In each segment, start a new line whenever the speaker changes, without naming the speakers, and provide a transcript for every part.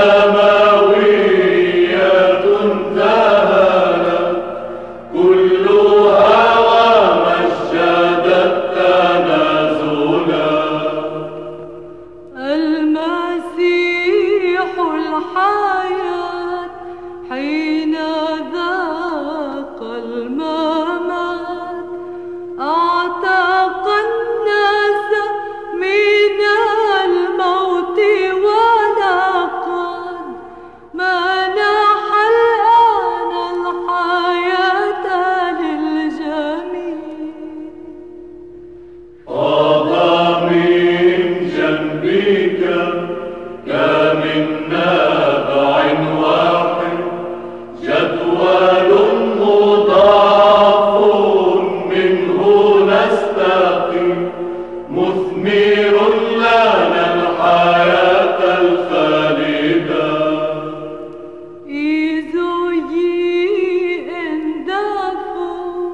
سماوية ذهلت كلها ومجدت تنازلا.
المسيح الحياة حين ذاق الممات أعتق الناس من الموت ولقد منح الآن الحياة للجميع.
قضى من جنبك كمن نبع واحد جدول مضاعف منه نستقي مثمر لنا الحياة الخالدة.
Isogi endafo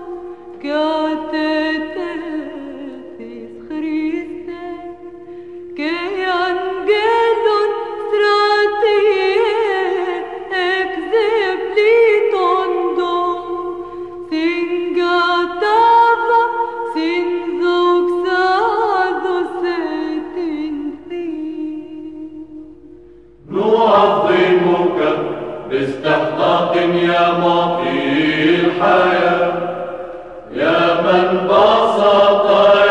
katetetis Christe que angelon stratie exeplitondo singatava sin zoxado setinthi.
نعظمك باستحقاق يا معطي الحياة، يا من بسط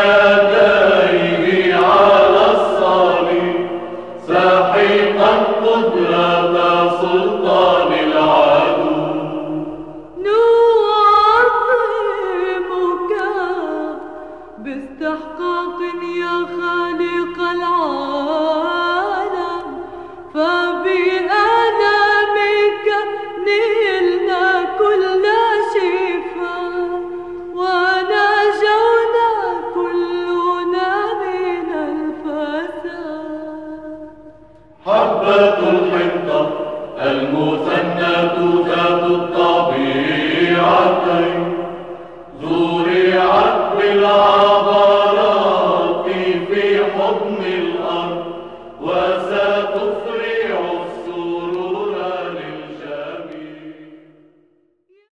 يديه على الصليب ساحقا قدرة سلطان العدو.
نعظمك باستحقاق يا خالق العالم، فبألمك نلنا كل شفاء ونجونا كلنا من الفساد.
حبة الحنطة المثنى ذات الطاقة